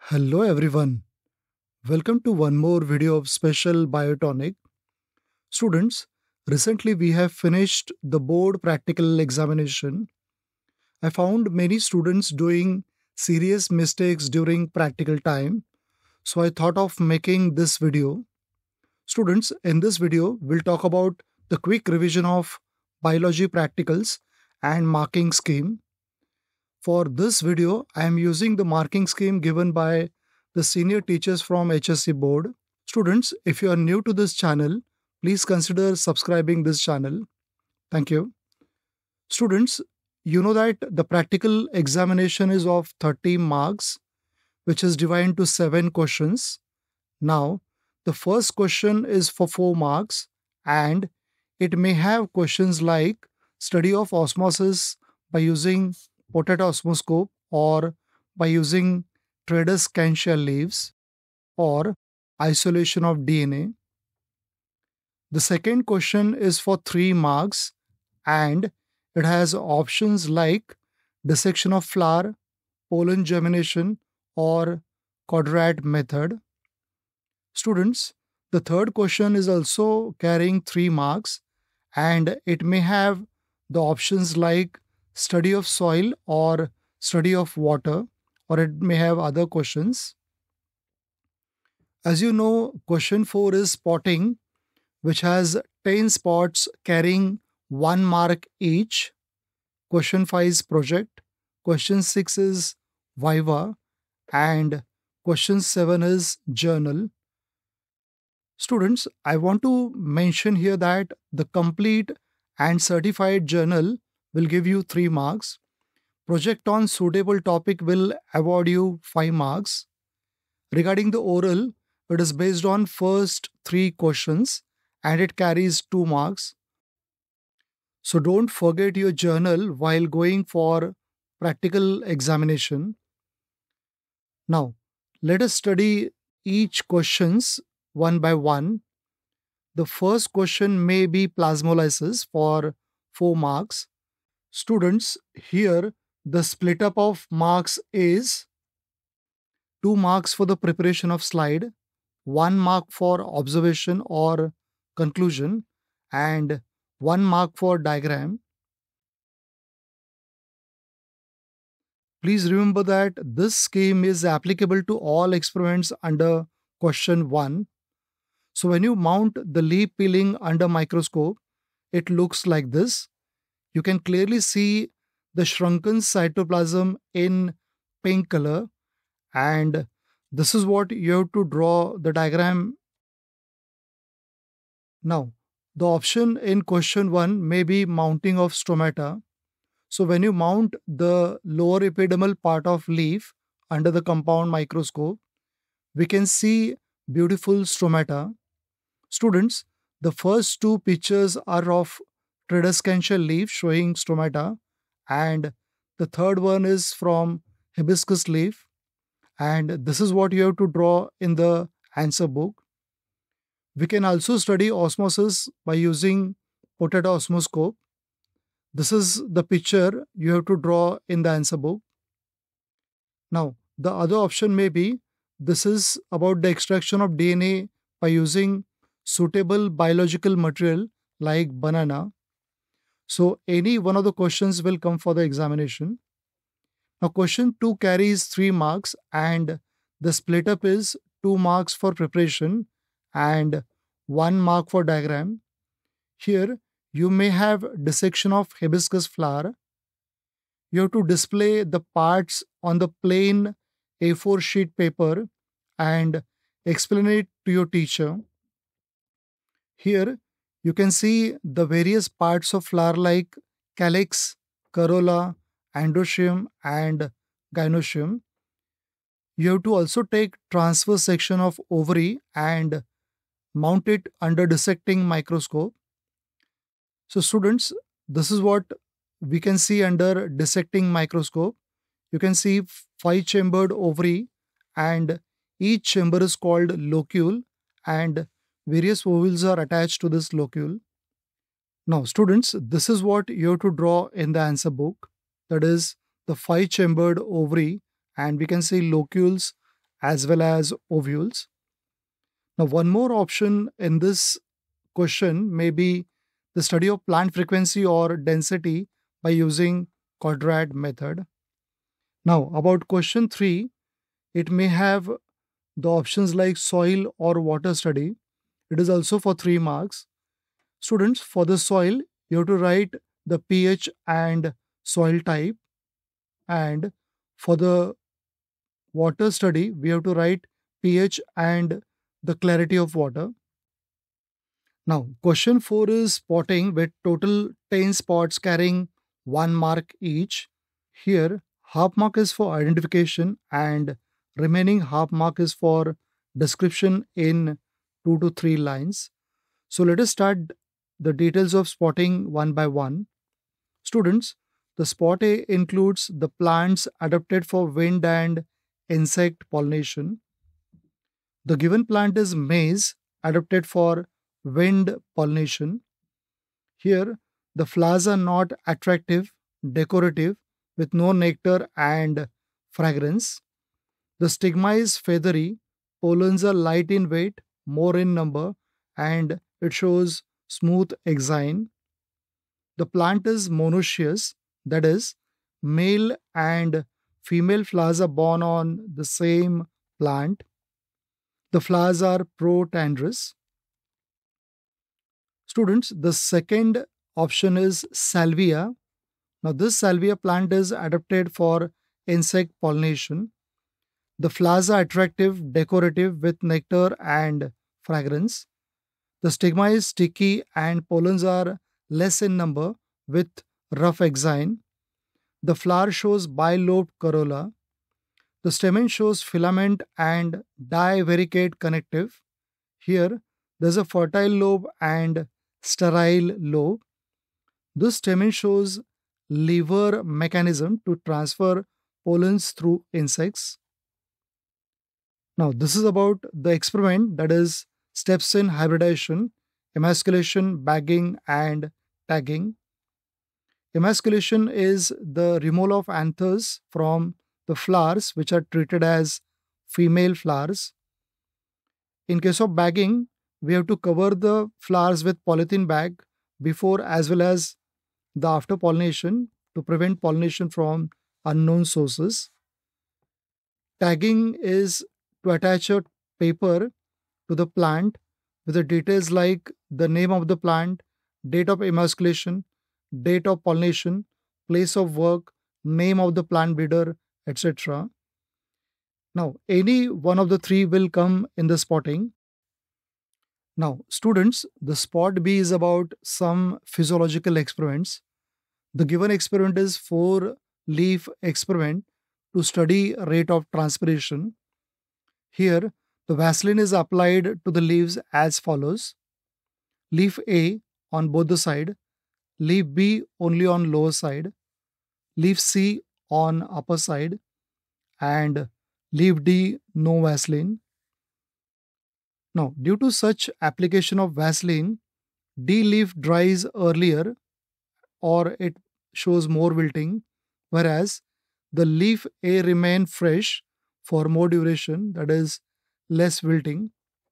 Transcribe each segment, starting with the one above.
Hello everyone. Welcome to one more video of special BIO-TONIC. Students, recently we have finished the board practical examination. I found many students doing serious mistakes during practical time, so I thought of making this video. Students, in this video we'll talk about the quick revision of biology practicals and marking scheme. For this video, I am using the marking scheme given by the senior teachers from HSC board. Students, if you are new to this channel, please consider subscribing this channel. Thank you. Students, you know that the practical examination is of 30 marks, which is divided into 7 questions. Now, the first question is for 4 marks and it may have questions like study of osmosis by using potato osmoscope or by using traders cancer leaves or isolation of DNA. The second question is for 3 marks and it has options like dissection of flower, pollen germination or quadrat method. Students, the third question is also carrying 3 marks and it may have the options like study of soil or study of water, or it may have other questions. As you know, question 4 is spotting, which has 10 spots carrying 1 mark each. Question 5 is project. Question 6 is viva. And question 7 is journal. Students, I want to mention here that the complete and certified journal will give you 3 marks. Project on suitable topic will award you 5 marks. Regarding the oral, it is based on first 3 questions and it carries 2 marks. So don't forget your journal while going for practical examination. Now, let us study each questions one by one. The first question may be plasmolysis for 4 marks. Students, here the split up of marks is 2 marks for the preparation of slide, 1 mark for observation or conclusion, and 1 mark for diagram. Please remember that this scheme is applicable to all experiments under question 1. So when you mount the leaf peeling under microscope, it looks like this. You can clearly see the shrunken cytoplasm in pink color, and this is what you have to draw the diagram. Now, the option in question 1 may be mounting of stomata. So when you mount the lower epidermal part of leaf under the compound microscope, we can see beautiful stomata. Students, the first 2 pictures are of cancer leaf showing stomata, and the third one is from hibiscus leaf, and this is what you have to draw in the answer book. We can also study osmosis by using potato osmoscope. This is the picture you have to draw in the answer book. Now, the other option may be this is about the extraction of DNA by using suitable biological material like banana. So any one of the questions will come for the examination. Now question 2 carries 3 marks and the split up is 2 marks for preparation and 1 mark for diagram. Here you may have dissection of hibiscus flower. You have to display the parts on the plain A4 sheet paper and explain it to your teacher. Here you can see the various parts of flower like calyx, corolla, androecium and gynoecium. You have to also take transverse section of ovary and mount it under dissecting microscope. So students, this is what we can see under dissecting microscope. You can see 5-chambered ovary and each chamber is called locule and various ovules are attached to this locule. Now students, this is what you have to draw in the answer book. That is the 5-chambered ovary and we can see locules as well as ovules. Now, one more option in this question may be the study of plant frequency or density by using quadrant method. Now, about question 3, it may have the options like soil or water study. It is also for 3 marks. Students, for the soil, you have to write the pH and soil type, and for the water study, we have to write pH and the clarity of water. Now, question 4 is spotting with total 10 spots carrying 1 mark each. Here, half mark is for identification and remaining half mark is for description in 2 to 3 lines. So let us start the details of spotting one by one. Students, the spot A includes the plants adapted for wind and insect pollination. The given plant is maize, adapted for wind pollination. Here, the flowers are not attractive, decorative, with no nectar and fragrance. The stigma is feathery, pollens are light in weight, more in number, and it shows smooth exine. The plant is monoecious, that is, male and female flowers are borne on the same plant. The flowers are protandrous. Students, the second option is salvia. Now, this salvia plant is adapted for insect pollination. The flowers are attractive, decorative, with nectar and fragrance. The stigma is sticky and pollens are less in number with rough exine. The flower shows bilobed corolla. The stamen shows filament and divaricate connective. Here, there is a fertile lobe and sterile lobe. This stamen shows lever mechanism to transfer pollens through insects. Now, this is about the experiment, that is steps in hybridization, emasculation, bagging, and tagging. Emasculation is the removal of anthers from the flowers which are treated as female flowers. In case of bagging, we have to cover the flowers with polythene bag before as well as the after pollination to prevent pollination from unknown sources. Tagging is to attach a paper to the plant with the details like the name of the plant, date of emasculation, date of pollination, place of work, name of the plant breeder, etc. Now, any one of the three will come in the spotting. Now, students, the spot B is about some physiological experiments. The given experiment is 4-leaf experiment to study rate of transpiration. Here, the Vaseline is applied to the leaves as follows. Leaf A on both the side, leaf B only on lower side, leaf C on upper side, and leaf D no Vaseline. Now, due to such application of Vaseline, D leaf dries earlier or it shows more wilting, whereas the leaf A remain fresh for more duration, that is less wilting.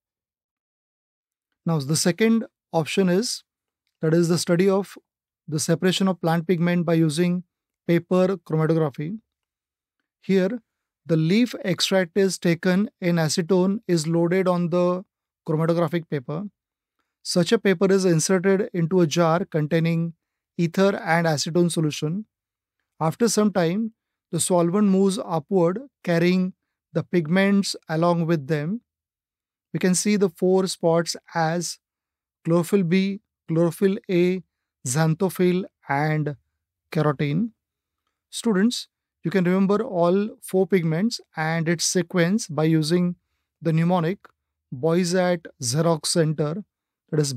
Now, the second option is, that is the study of the separation of plant pigment by using paper chromatography. Here, the leaf extract is taken in acetone is loaded on the chromatographic paper. Such a paper is inserted into a jar containing ether and acetone solution. After some time, the solvent moves upward carrying the pigments along with them. We can see the 4 spots as chlorophyll B, chlorophyll A, xanthophyll, and carotene. Students, you can remember all 4 pigments and its sequence by using the mnemonic Boys at Xerox Center, that is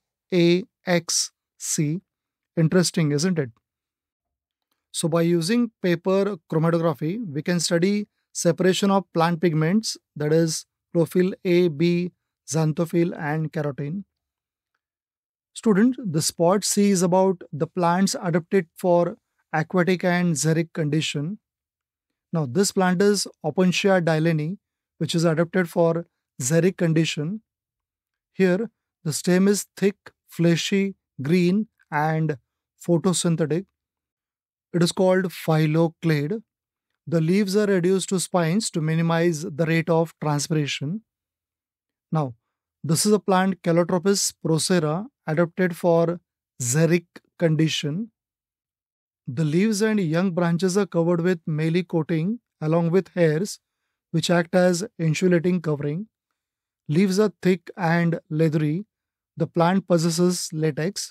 BAXC. Interesting, isn't it? So, by using paper chromatography, we can study separation of plant pigments, that is chlorophyll A, B, xanthophyll, and carotene. Student, the spot C is about the plants adapted for aquatic and xeric condition. Now, this plant is Opuntia dileni, which is adapted for xeric condition. Here, the stem is thick, fleshy, green, and photosynthetic. It is called phylloclade. The leaves are reduced to spines to minimize the rate of transpiration. Now, this is a plant Calotropis procera adapted for xeric condition. The leaves and young branches are covered with mealy coating along with hairs which act as insulating covering. Leaves are thick and leathery. The plant possesses latex.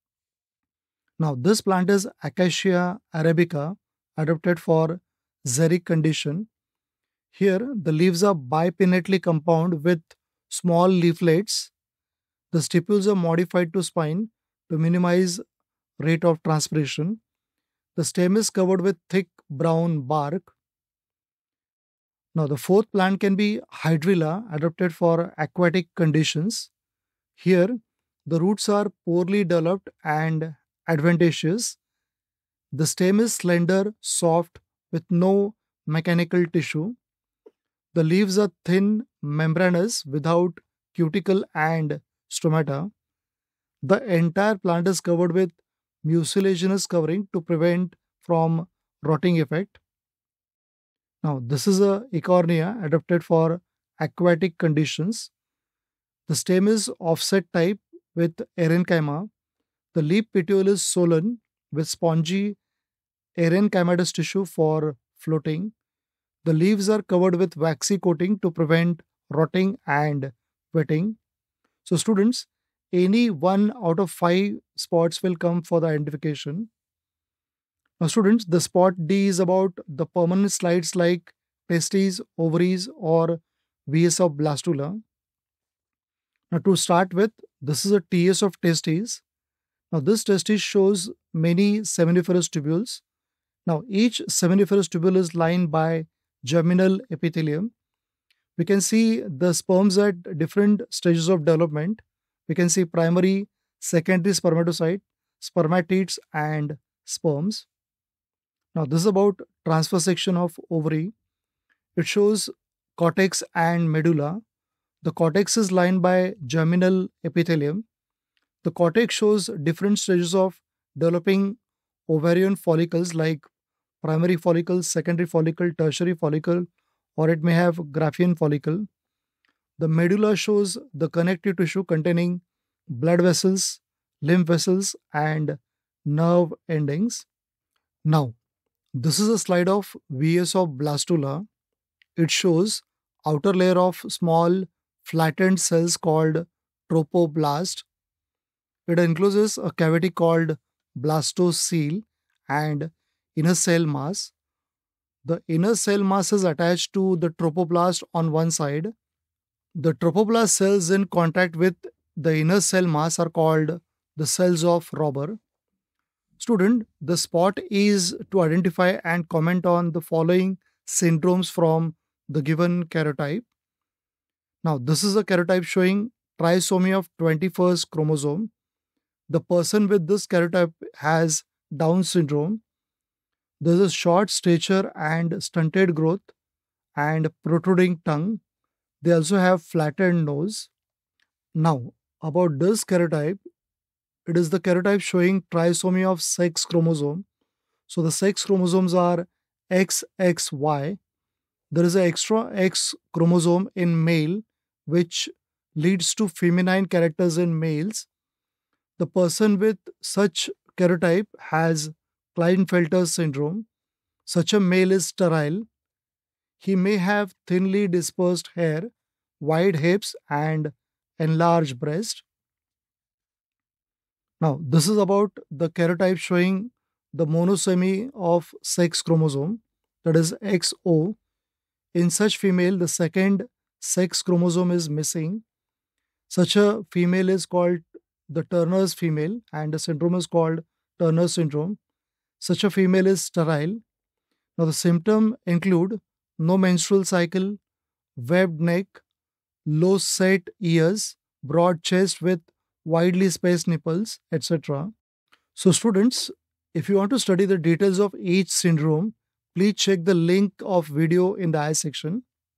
Now, this plant is Acacia arabica, adapted for xeric condition. Here, the leaves are bipinnately compound with small leaflets. The stipules are modified to spine to minimize rate of transpiration. The stem is covered with thick brown bark. Now, the fourth plant can be Hydrilla, adapted for aquatic conditions. Here, the roots are poorly developed and adventitious. The stem is slender, soft, with no mechanical tissue. The leaves are thin, membranous, without cuticle and stomata. The entire plant is covered with mucilaginous covering to prevent from rotting effect. Now, this is a Ecornia adapted for aquatic conditions. The stem is offset type with erenchyma. The leaf petiole is swollen with spongy erenchymatous tissue for floating. The leaves are covered with waxy coating to prevent rotting and wetting. So, students, any one out of five spots will come for the identification. Now, students, the spot D is about the permanent slides like testes, ovaries, or VS of blastula. Now, to start with, this is a TS of testes. Now, this testis shows many seminiferous tubules. Now, each seminiferous tubule is lined by germinal epithelium. We can see the sperms at different stages of development. We can see primary, secondary spermatocyte, spermatids, and sperms. Now, this is about transfer section of ovary. It shows cortex and medulla. The cortex is lined by germinal epithelium. The cortex shows different stages of developing ovarian follicles like primary follicle, secondary follicle, tertiary follicle, or it may have Graafian follicle. The medulla shows the connective tissue containing blood vessels, lymph vessels, and nerve endings. Now, this is a slide of VS of blastula. It shows outer layer of small flattened cells called tropoblast. It encloses a cavity called blastocele and inner cell mass. The inner cell mass is attached to the tropoblast on one side. The tropoblast cells in contact with the inner cell mass are called the cells of Robber. Student, the spot is to identify and comment on the following syndromes from the given karyotype. Now, this is a karyotype showing trisomy of 21st chromosome. The person with this karyotype has Down syndrome. There is a short stature and stunted growth and protruding tongue. They also have flattened nose. Now, about this karyotype, it is the karyotype showing trisomy of sex chromosome. So the sex chromosomes are XXY. There is an extra X chromosome in male, which leads to feminine characters in males. The person with such karyotype has Klinefelter syndrome. Such a male is sterile. He may have thinly dispersed hair, wide hips, and enlarged breast. Now, this is about the karyotype showing the monosomy of sex chromosome, that is XO. In such female, the second sex chromosome is missing. Such a female is called the Turner's female, and the syndrome is called Turner syndrome. Such a female is sterile. Now, the symptoms include no menstrual cycle, webbed neck, low set ears, broad chest with widely spaced nipples, etc. So, students, if you want to study the details of each syndrome, please check the link of video in the I section.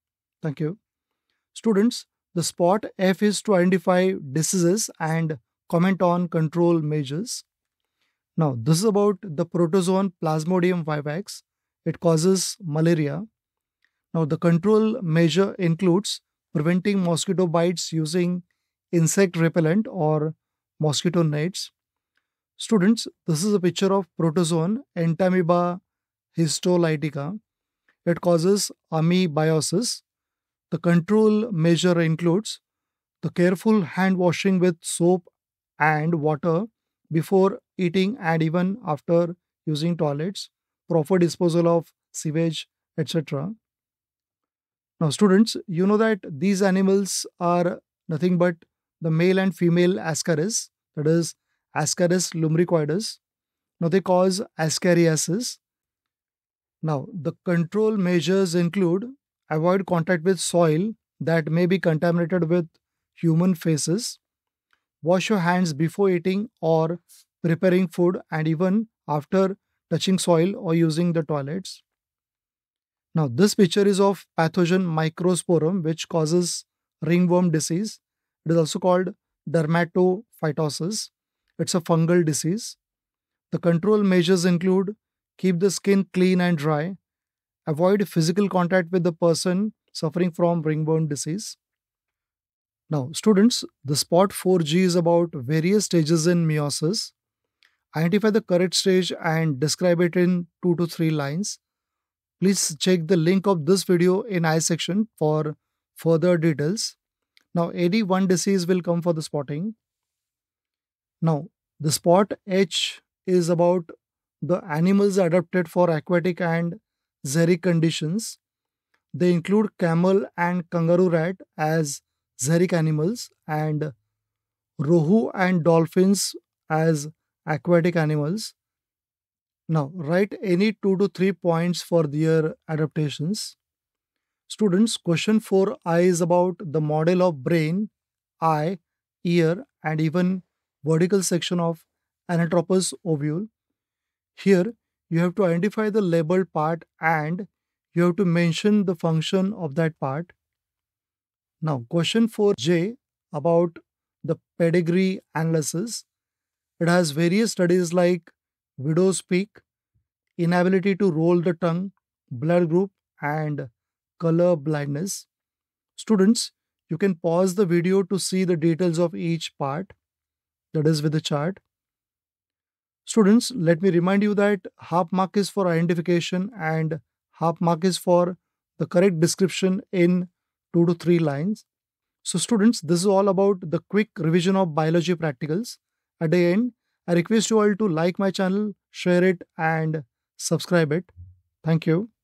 Thank you. Students, the spot F is to identify diseases and comment on control measures. Now, this is about the protozoan Plasmodium vivax. It causes malaria. Now, the control measure includes preventing mosquito bites using insect repellent or mosquito nets. Students, this is a picture of protozoan Entamoeba histolytica. It causes amoebiosis. The control measure includes the careful hand washing with soap and water before eating and even after using toilets, proper disposal of sewage, etc. Now, students, you know that these animals are nothing but the male and female ascaris, that is, Ascaris lumbricoides. Now, they cause ascariasis. Now, the control measures include avoid contact with soil that may be contaminated with human feces, wash your hands before eating or preparing food, and even after touching soil or using the toilets. Now, this picture is of pathogen Microsporum, which causes ringworm disease. It is also called dermatophytosis. It's a fungal disease. The control measures include keep the skin clean and dry, avoid physical contact with the person suffering from ringworm disease. Now, students, the spot 4G is about various stages in meiosis. Identify the correct stage and describe it in 2 to 3 lines. Please check the link of this video in I section for further details. Now, AD1 disease will come for the spotting. Now, the spot H is about the animals adapted for aquatic and xeric conditions. They include camel and kangaroo rat as xeric animals and rohu and dolphins as aquatic animals. Now, write any 2 to 3 points for their adaptations. Students, question 4I is about the model of brain, eye, ear, and even vertical section of Anatropous ovule. Here, you have to identify the labeled part and you have to mention the function of that part. Now, question 4J about the pedigree analysis. It has various studies like widow's peak, inability to roll the tongue, blood group, and color blindness. Students, you can pause the video to see the details of each part, that is with the chart. Students, let me remind you that half mark is for identification and half mark is for the correct description in 2 to 3 lines. So students, this is all about the quick revision of biology practicals. At the end, I request you all to like my channel, share it and subscribe it. Thank you.